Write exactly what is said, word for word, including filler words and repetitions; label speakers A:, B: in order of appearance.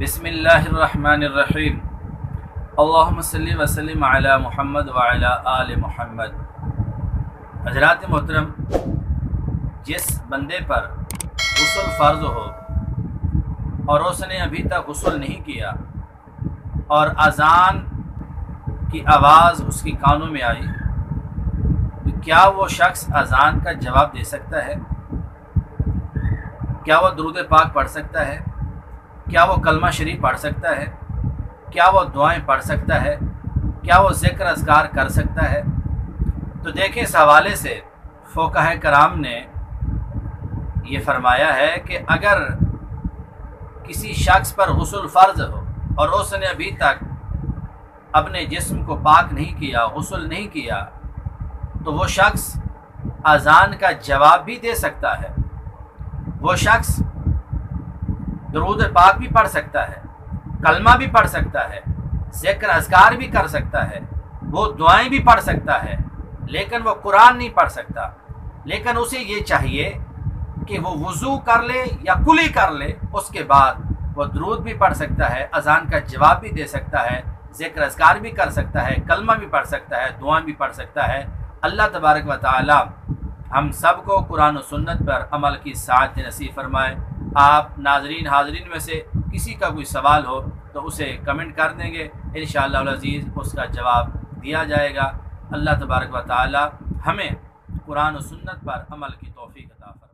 A: بسم اللہ الرحمن الرحیم اللہم صلی وسلم علی محمد وعلی آل محمد۔ حضرات محترم، جس بندے پر غسل فرض ہو اور اس نے ابھی تک غسل نہیں کیا اور اذان کی آواز اس کی کانوں میں آئی، تو کیا وہ شخص اذان کا جواب دے سکتا ہے؟ کیا وہ درود پاک پڑھ سکتا ہے؟ کیا وہ کلمہ شریف پڑھ سکتا ہے؟ کیا وہ دعائیں پڑھ سکتا ہے؟ کیا وہ ذکر اذکار کر سکتا ہے؟ تو دیکھیں، اس حوالے سے فقہاء کرام نے یہ فرمایا ہے کہ اگر کسی شخص پر غسل فرض ہو اور اس نے ابھی تک اپنے جسم کو پاک نہیں کیا، غسل نہیں کیا، تو وہ شخص اذان کا جواب بھی دے سکتا ہے، وہ شخص درود پاک بھی پڑھ سکتا ہے، کلمہ بھی پڑھ سکتا ہے، ذکر اذکار بھی کر سکتا ہے، وہ دعائیں بھی پڑھ سکتا ہے، لیکن وہ قرآن نہیں پڑھ سکتا۔ لیکن اسے یہ چاہیے کہ وہ وضو کر لے یا کلی کر لے، اس کے بعد وہ درود بھی پڑھ سکتا ہے، اذان کا جواب بھی دے سکتا ہے، ذکر اذکار بھی کر سکتا ہے، کلمہ بھی پڑھ سکتا ہے، دعائیں بھی پڑھ سکتا ہے۔ اللہ تبارک و تعالی ہم سب کو قرآن و سنت پر عمل کی سعادت نصیب فرمائے۔ آپ ناظرین حاضرین میں سے کسی کا کوئی سوال ہو تو اسے کمنٹ کر دیں گے، انشاءاللہ العزیز اس کا جواب دیا جائے گا۔ اللہ تبارک و تعالی ہمیں قرآن و سنت پر عمل کی توفیق عطا فرمائے۔